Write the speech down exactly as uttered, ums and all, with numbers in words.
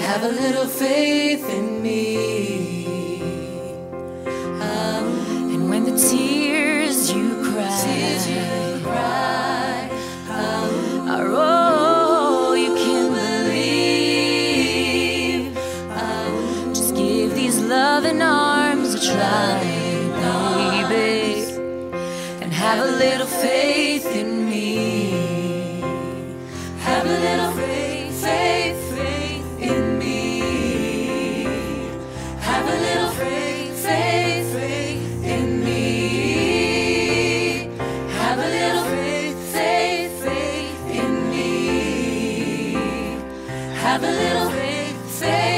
have a little faith in me. Um, And when the tears you cry, tears you cry, um, are all you can believe, um, just give these loving arms a try, baby, and have a little faith in me. have a little faith, faith, faith in me. Have a little faith, faith, faith in me. Have a little faith, faith, faith in me. Have a little faith, faith.